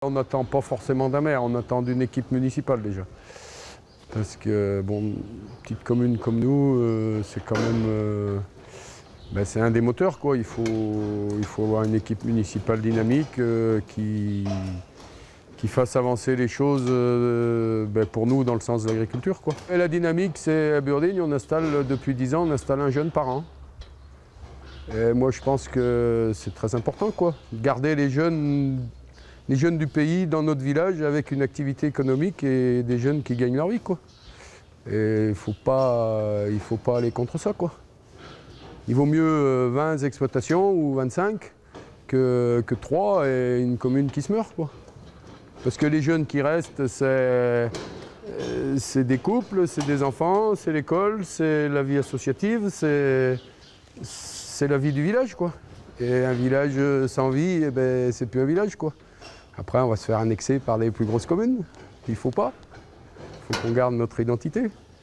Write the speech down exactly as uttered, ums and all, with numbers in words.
On n'attend pas forcément d'un maire, on attend d'une équipe municipale déjà. Parce que, bon, une petite commune comme nous, euh, c'est quand même... Euh, ben c'est un des moteurs, quoi. Il faut, il faut avoir une équipe municipale dynamique euh, qui, qui fasse avancer les choses euh, ben pour nous dans le sens de l'agriculture, quoi. Et la dynamique, c'est à Burdigne, on installe, depuis dix ans, on installe un jeune par an. Et moi, je pense que c'est très important, quoi. Garder les jeunes... les jeunes du pays dans notre village avec une activité économique et des jeunes qui gagnent leur vie, quoi. Et il ne faut pas, il faut pas aller contre ça, quoi. Il vaut mieux vingt exploitations ou vingt-cinq que, que trois et une commune qui se meurt, quoi. Parce que les jeunes qui restent, c'est c'est des couples, c'est des enfants, c'est l'école, c'est la vie associative, c'est c'est la vie du village, quoi. Et un village sans vie, eh ben, c'est plus un village, quoi. Après, on va se faire annexer par les plus grosses communes. Il ne faut pas. Il faut qu'on garde notre identité.